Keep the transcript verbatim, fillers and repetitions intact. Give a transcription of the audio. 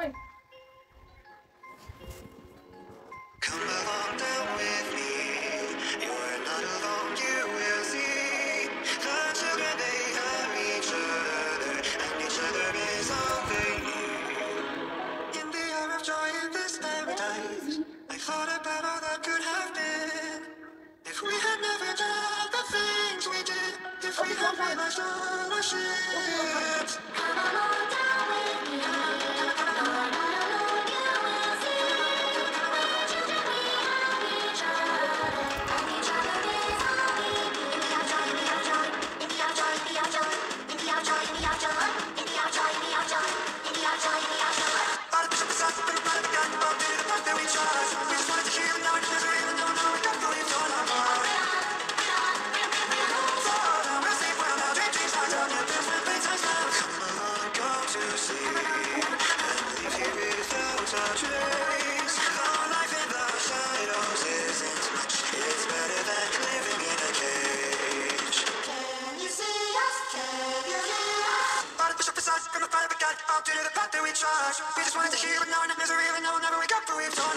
Come along down with me. You're not alone, you will see. The children, they have each other, and each other is all they need. In the hour of joy in this paradise, I thought about all that could have been. If we had never done the things we did, if we had realized all our sins. Come along down with me. Come along, alone, you will see. Children, we have each other, and each other is all we need. In the hour joy, in the hour joy, in the hour joy, in the hour joy, in the hour joy, in the hour joy, in the hour joy, in the hour joy, in the hour joy, in the hour joy. Artificial besides, but we're not begun, but did the part that we trust. We just wanted to hear it, now it's misery, and now now we got to leave on our part. We just wanted to hear it, now in misery, and now never wake up, but we've torn